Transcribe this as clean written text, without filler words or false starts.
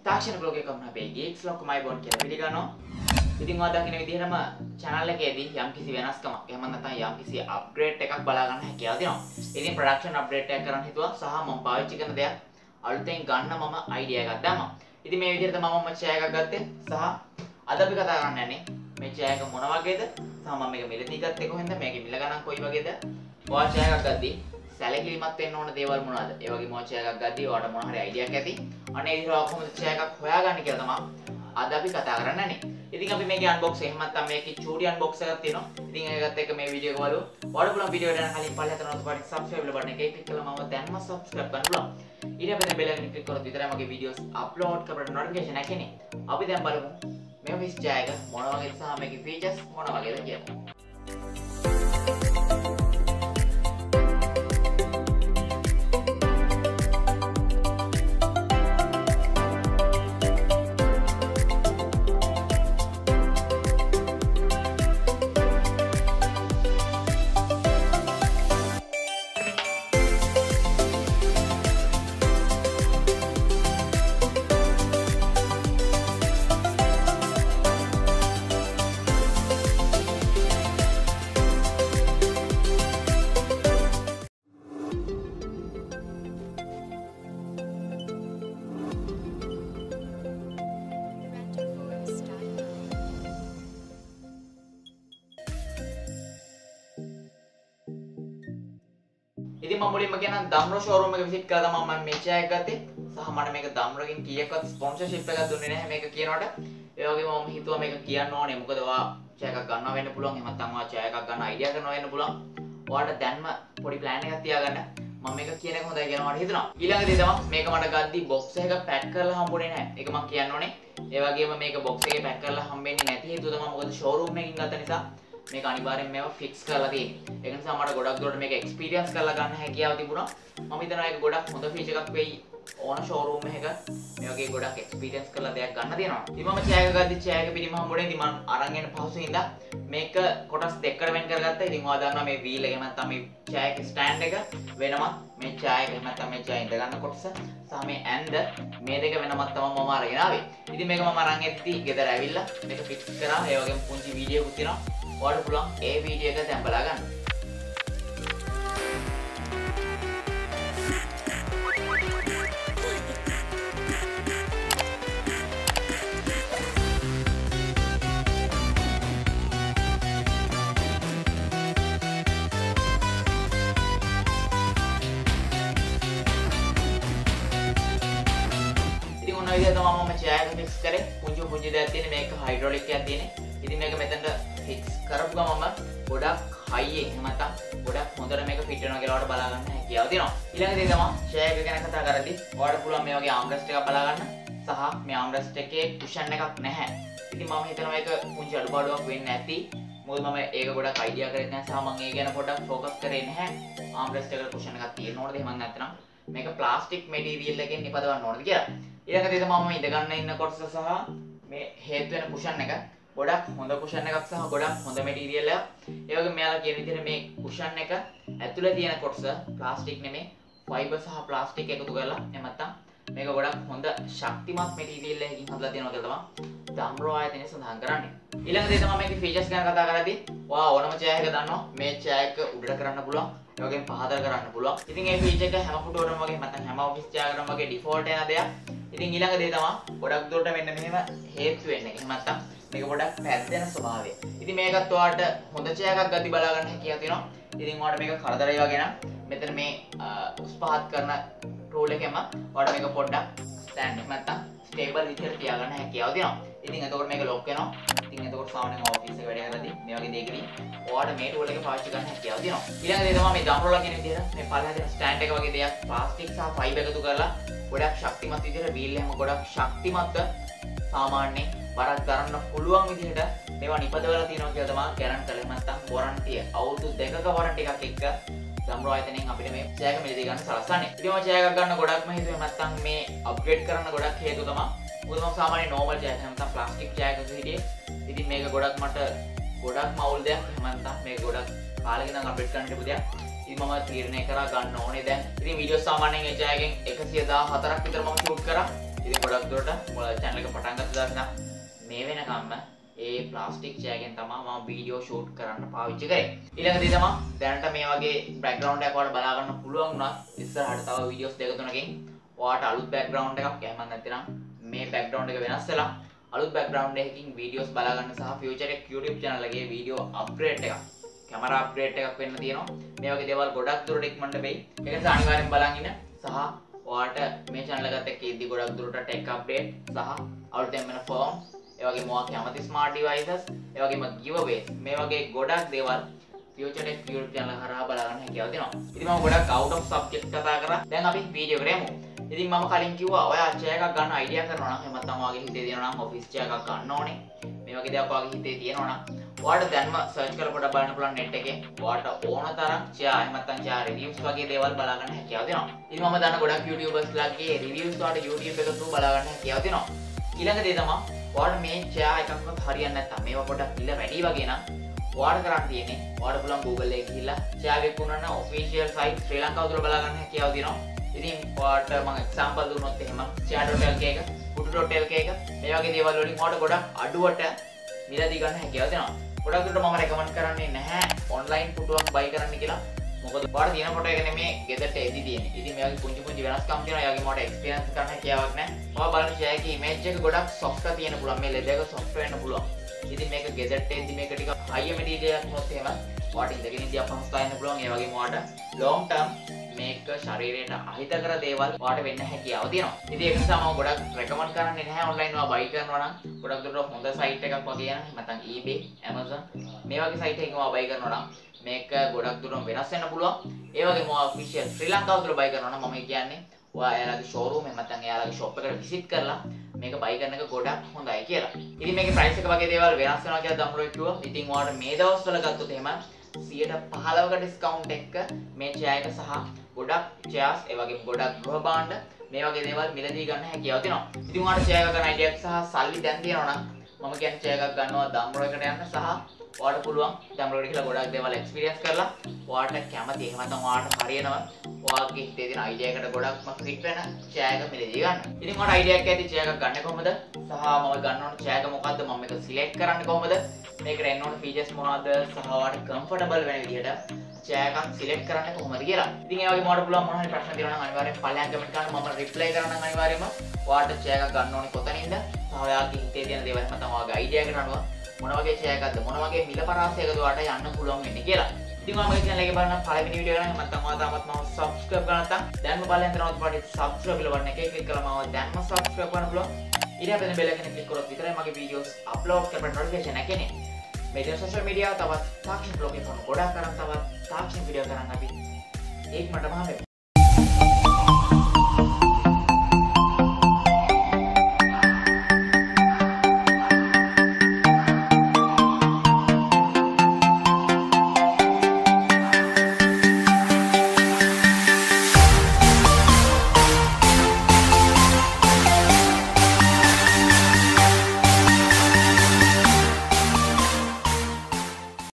තාක්ෂණ blog එකක් කරන අපේ geeks log my bond කියලා පිළිගන්නවා. ඉතින් ඔයා දකින්න විදිහටම channel එකේදී යම්කිසි වෙනස්කමක් එහෙම නැත්නම් යම්කිසි upgrade එකක් බලා ගන්න හැකියාව තියෙනවා. ඉතින් production update එකක් කරන්න හිතුවා සහ මම පාවිච්චි කරන දෙයක් අලුතෙන් ගන්න මම idea එකක් දැම්මා. ඉතින් මේ විදිහට මම chair එකක් ගත්තේ සහ අද අපි කතා කරන්න යන්නේ මේ chair එක මොන වගේද සහ මම මේක මිලදී ගත්තේ කොහෙන්ද මේකේ මිල ගණන් කොයි වගේද ඔයා chair එකක් ගද්දී සැලකිලිමත් වෙන්න ඕන දේවල් මොනවාද? ඒ වගේම ඔයා chair එකක් ගද්දී ඔයාලට මොන හරි idea එකක් ඇති. අනේ ඒ විදිහට කොහොමද chair එකක් හොයාගන්නේ කියලා තමයි අද අපි කතා කරන්න යන්නේ. ඉතින් අපි මේකේ unbox එහෙම නැත්නම් මේකේ චූටි unbox එකක් තියෙනවා. ඉතින් ඒකත් එක්ක මේ වීඩියෝ එක බලමු. ඔයාලට පුළුවන් වීඩියෝ එකට යන කලින් පල්ලෙහාට notification subscribe බටන් එක ක්ලික් කරලා මම දැන්ම subscribe කරන්න පුළුවන්. ඊට පස්සේ bell icon click කරොත් විතරයි මගේ videos upload කරන notification එක එන්නේ. අපි දැන් බලමු මේ office chair එක මොන වගේද සහ මේකේ features මොන වගේද කියලා. ඉතින් මම මුලින්ම කියන දම්රෝ showroom එක visit කරලා තමයි මම මේ chair එක ගත්තේ. සහ මට මේක දම්රෝගෙන් කීයක්වත් sponsorship එකක් දුන්නේ නැහැ මේක කියනකොට. ඒ වගේම මම හිතුවා මේක කියන්න ඕනේ. මොකද ඔයා chair එකක් ගන්නවා වෙන්න පුළුවන්. එහෙම නැත්නම් ඔයා chair එකක් ගන්න idea කරනවා වෙන්න පුළුවන්. ඔයාලට දැන්ම පොඩි plan එකක් තියාගන්න. මම මේක කියන එක හොඳයි කියලා මට හිතුණා. ඊළඟ දේ තමයි මේක මට ගද්දි box එකක pack කරලා හම්බුනේ නැහැ. ඒක මම කියන්න ඕනේ. ඒ වගේම මේක box එකේ pack කරලා හම්බෙන්නේ නැති හේතුව තමයි මොකද showroom එකකින් ගත්ත නිසා මේක අනිවාර්යෙන් මේවා ෆික්ස් කරලා තියෙන්නේ. ඒක නිසා මට ගොඩක් දුරට මේක එක්ස්පීරියන්ස් කරලා ගන්න හැකියාව තිබුණා. මම හිතනවා ඒක ගොඩක් හොඳ ෆීචර් එකක් වෙයි ඕන ෂෝරූම් එකක මේ වගේ ගොඩක් එක්ස්පීරියන්ස් කරලා දෙයක් ගන්න තියෙනවා. ඉතින් මම chair එක ගද්දි chair එක පිටිම හම්බුනේ. ඉතින් මම අරන් එන පහසුවෙන්ද මේක කොටස් දෙකකට වෙන් කරගත්තා. ඉතින් ඔයා දන්නවා මේ wheel එක නැත්නම් මේ chair එක stand එක වෙනම මේ chair එක නැත්නම් මේ chair ඉඳ ගන්න කොටස සහ මේ ඇඳ මේ දෙක වෙනමත් තමයි මම අරගෙන ආවේ. ඉතින් මේක මම අරන් එද්දි ගෙදර ඇවිල්ලා මේක ෆික්ස් කරා. ඒ වගේම පුංචි වීඩියෝ එකක් තියෙනවා. ඔයාලට පුළුවන් ඒ වීඩියෝ එක දැන් බලා ගන්න. ඉතින් ඔන්න විදිහට තමයි මම chair එක fix කරේ. පුංචි දෙයක් තියෙන මේක hydraulic එකක් තියෙන. ඉතින් මේක මෙතනට fix කරපු ගමම ගොඩක් high එක නැත්නම් ගොඩක් හොඳට මේක fit වෙනවා කියලා ඔයාලට බලා ගන්න හැකියාව තියෙනවා. ඊළඟ දේ තමයි chair එක ගැන කතා කරද්දී ඔයාලට පුළුවන් මේ වගේ armrest එකක් බලා ගන්න සහ මේ armrest එකේ cushion එකක් නැහැ. ඉතින් මම හිතනවා මේක පුංචි අඩුපාඩුවක් වෙන්නේ නැති. මොකද මම ඒක ගොඩක් idea කරේ නැහැ සහ මම ඒ ගැන පොඩ්ඩක් focus කරේ නැහැ. armrest එකට cushion එකක් තියෙන්න ඕනද එහෙම නැත්නම් මේක plastic material එකෙන් නිපදවන්න ඕනද කියලා. ඊළඟ දේ තමයි මම ඉඳ ගන්න ඉන්න කොටස සහ මේ හේතු වෙන cushion එක ගොඩක් හොඳ cushion එකක් සහ ගොඩක් හොඳ material එකක්. ඒ වගේම මෙයාලා කියන විදිහට මේ cushion එක ඇතුලේ තියෙන කොටස plastic නෙමෙයි fiber සහ plastic එකතු කරලා එහෙම නැත්නම් මේක ගොඩක් හොඳ ශක්තිමත් material එකකින් හදලා තියෙනවා කියලා තමයි දම්රෝ ආයතනය සඳහන් කරන්නේ. ඊළඟ දේ තමයි මේකේ features ගැන කතා කරද්දී ඔයා ඕනම chair එක දන්නවා මේ chair එක උඩට කරන්න පුළුවන්. ඒ වගේම පහතට කරන්න පුළුවන්. ඉතින් මේ feature එක හැම පුටුවටම වගේ නැත්නම් හැම office chair එකකටම වගේ default එන දෙයක්. ඉතින් ඊළඟ දේ තමයි ගොඩක් දුරට මෙන්න මෙහෙම හේතු වෙන්නේ. එහෙම නැත්නම් මේක ගොඩක් පැද්දෙන ස්වභාවය. ඉතින් මේකත් ඔයාලට හොඳ chair එකක් ගද්දි බලා ගන්න හැකියාව තියෙනවා. ඉතින් ඔයාලට මේක කරදරයි වගේ නම් මෙතන මේ උස් පහත් කරන tool එකෙම ඔයාලට මේක පොඩ්ඩක් stand එක නැත්නම් stable විදිහට තියාගන්න හැකියාව තියෙනවා. ඉතින් එතකොට මේක lock වෙනවා. ඉතින් එතකොට සාමාන්‍යයෙන් office එක වැඩ කරද්දී මේ වගේ දෙයකදී ඔයාලට මේ tool එක පාවිච්චි කරන්න හැකියාව තියෙනවා. ඊළඟ දේ තමයි මේ දම්රෝලා කියන විදිහට මේ පල්ලෙහාට තියෙන stand එක වගේ දෙයක් plastic සහ fiber එකතු කරලා ගොඩක් ශක්තිමත් විදිහට wheel එකම ගොඩක් ශක්තිමත් සාමාන්‍යයෙන් බරක් ගන්න පුළුවන් විදිහට මේවා නිපදවලා තියෙනවා කියලා තමයි ගැරන්ටි කරලා නැත්නම් warranty අවුරුදු 2ක warranty එකක් එක්ක දම්රෝ ආයතනයෙන් අපිට මේ chair එක මිලදී ගන්න සලස්වන්නේ. ඉතින් මම chair එකක් ගන්න ගොඩක්ම හේතුව නැත්නම් මේ upgrade කරන්න ගොඩක් හේතුව තමයි මොකද මම සාමාන්‍ය normal chair එක නැත්නම් plastic chair එකක හිටියේ. ඉතින් මේක ගොඩක් මට ගොඩක්ම අවුල් දෙයක්. එහෙම නැත්නම් මේක ගොඩක් කාලෙක ඉඳන් අප්ඩේට් කරන්න හිටපු දෙයක්. ඉතින් මම තීරණය කරා ගන්න ඕනේ දැන්. ඉතින් වීඩියෝ සාමාන්‍යයෙන් ඒ chair එකෙන් 114ක් විතර මම shoot කරා. ඉතින් ගොඩක් දුරට ඔයාලා channel එක පටන් ගත්ත දවස් නම් මේ වෙනකම්ම ඒ ප්ලාස්ටික් චෑගෙන් තමයි මම වීඩියෝ ෂූට් කරන්න පාවිච්චි කරේ. ඊළඟ දේ තමයි දැනට මේ වගේ බෑග්ග්‍රවුන්ඩ් එකක් ඔයාලට බලා ගන්න පුළුවන් වුණා. ඉස්සරහට තව වීඩියෝස් දෙක තුනකින් ඔයාලට අලුත් බෑග්ග්‍රවුන්ඩ් එකක් එහෙම නැත්නම් මේ බෑග්ග්‍රවුන්ඩ් එක වෙනස් වෙලා අලුත් බෑග්ග්‍රවුන්ඩ් එකකින් වීඩියෝස් බලා ගන්න සහ ෆියුචර් එක YouTube channel එකේ වීඩියෝ අප්ග්‍රේඩ් එකක් කැමරා අප්ග්‍රේඩ් එකක් වෙන්න තියෙනවා. මේ වගේ දේවල් ගොඩක් දුරට ඉක්මනට වෙයි. ඒක නිසා අනිවාර්යෙන් බලන් ඉන්න සහ ඔයාලට මේ channel එකත් එක්ක ඉද්දි ගොඩක් දුරට ටෙක් අප්ඩේට් සහ අලුතෙන් වෙන ෆෝම් ඒ වගේ මොකක් කැමති ස්මාර්ට් ඩිවයිසස් ඒ වගේම giveaways මේ වගේ ගොඩක් දේවල් Future Tech YouTube channel හරහා බලා ගන්න හැකියාව තියෙනවා. ඉතින් මම ගොඩක් out of subject කතා කරා. දැන් අපි වීඩියෝ එකට යමු. ඉතින් මම කලින් කිව්වා ඔයා chair එකක් ගන්න idea කරනවා නම් එහෙම නැත්නම් ඔයාගේ හිතේ තියෙනවා නම් office chair එකක් ගන්න ඕනේ. මේ වගේ දේවල් ඔයාගේ හිතේ තියෙනවා නම් ඔයාලට දැන්ම search කරලා පොඩ්ඩක් බලන්න පුළුවන් net එකේ. ඔයාලට ඕන තරම් chair එහෙම නැත්නම් chair reviews වගේ දේවල් බලා ගන්න හැකියාව තියෙනවා. ඉතින් මම දන්න ගොඩක් YouTubers ලාගේ reviews වලට YouTube එක through බලා ගන්න හැකියාව තියෙනවා. ඊළඟ දේ තමයි ඔයාලට මේ chair එකක්වත් හරියන්නේ නැත්නම් මේවා පොඩ්ඩක් පිළ වැඩි වගේ නම් ඔයාලට කරන්න තියෙන්නේ ඔයාලට පුළුවන් Google එකේ ගිහිල්ලා chair විකුණන official site ශ්‍රී ලංකාව තුල බලා ගන්න හැකියාව තියෙනවා. ඉතින් ඔයාලට මම example දුන්නොත් එහෙම chair.lk එක, kudu.lk එක මේ වගේ දේවල් වලින් ඔයාලට ගොඩක් අඩුවට මිලදී ගන්න හැකියාව තියෙනවා. ගොඩක් දුරට මම recommend කරන්නේ නැහැ online පුටුවක් buy කරන්න කියලා. මොකද ඔයාලට තියෙන ෆොටෝ එක නෙමේ ගෙදරට එදි තියෙන්නේ. ඉතින් මේ වගේ පුංචි වෙනස්කම් තියෙනවා. ඒ වගේ මට experience කරන්න හැකියාවක් නැහැ. ඔයා බලන්න chair එකේ image එක ගොඩක් soft තියෙන්න පුළුවන්. මේ leather එක soft වෙන්න පුළුවන්. ඉතින් මේක ගෙදරට එද්දි මේක ටික high material එකක් වුණොත් එහෙම ඔයාලට ඉඳගෙන ඉඳි අපහසුතාව එන්න පුළුවන්. ඒ වගේම ඔයාලට long term මේක ශරීරයට අහිතකර දේවල් ඔයාලට වෙන්න හැකියාව තියෙනවා. ඉතින් ඒක නිසා මම ගොඩක් recommend කරන්නේ නැහැ online ඔයා buy කරනවා නම් ගොඩක් දුරට හොඳ site එකක් වගේ යන නැත්නම් eBay, Amazon මේ වගේ site එකකින් ඔයා buy කරනවා නම් මේක ගොඩක් දුරට වෙනස් වෙන්න පුළුවන්. ඒ වගේම ඔයා official ශ්‍රී ලංකාව තුල buy කරනවා නම් මම කියන්නේ ඔයා එයාලගේ showroom එහෙම නැත්නම් එයාලගේ shop එකට visit කරලා මේක buy කරන එක ගොඩක් හොඳයි කියලා. ඉතින් මේකේ price එක වගේ දේවල් වෙනස් වෙනවා කියලා දම්රෝ කිව්වා. ඉතින් ඔයාලට මේ දවස්වල ගත්තොත් එහෙම 15% discount එක මේ chair එක සහ ගොඩක් chairs ඒ වගේම ගොඩක් ගෘහ භාණ්ඩ මේ වගේ දේවල් මිලදී ගන්න හැකියාව තියෙනවා. ඉතින් ඔයාලට chair එක ගන්න idea එක සහ සල්ලි දැන් තියෙනවා නම් මම කියන්නේ chair එකක් ගන්නවා දම්රෝ එකට යන්න සහ ඔයාලට පුළුවන් දම්රෝ එකට කියලා ගොඩක් දේවල් experience කරලා ඔයාලට කැමති එහෙම නැත්නම් ඔයාලට හරියනවා ඔයාගේ හිතේ තියෙන idea එකට ගොඩක්ම fit වෙන chair එක මිලදී ගන්න. ඉතින් ඔයාලට idea එකක් ඇති chair එකක් ගන්න කොහොමද? සහ මම ගන්න ඕන chair එක මොකද්ද? මම මේක select කරන්නේ කොහොමද? මේකට එන්න ඕන features මොනවද? සහ ඔයාලට comfortable වෙන විදිහට chair එකක් select කරන්න කොහොමද කියලා. ඉතින් ඒ වගේම ඔයාලට පුළුවන් මොනවා හරි ප්‍රශ්න තියෙනවා නම් අනිවාර්යෙන් පළයන් comment කරන්න මම reply කරන්නම් අනිවාර්යයෙන්ම. ඔයාලට chair එකක් ගන්න ඕනේ කොතනින්ද? සහ ඔයාගේ හිතේ තියෙන දේවල් නැත්නම් ඔයාගේ idea එකට අනුව මොන වගේ chair එකක්ද මොන වගේ මිල පරාසයකද ඔයාලට යන්න පුළුවන් වෙන්නේ කියලා. ඉතින් මම මේ channel එකේ බලන පළවෙනි වීඩියෝ එක නම් නැත්නම් ඔයා තාමත් මම subscribe කරලා නැත්නම් දැන්ම බලන්න යනවා පාටි subscribe කියලා බටන් එකේ click කරලා මම දැන්ම subscribe කරන්න පුළුවන්. ඊට පස්සේ bell icon එක click කරොත් විතරයි මගේ videos upload කරපු notification එක එන්නේ. මේ social media තවත් තාක්ෂණික blog එක ගොඩක් කරන් තවත් තාක්ෂණික වීඩියෝ කරන් අපි ඒකමටම හම්බෙමු.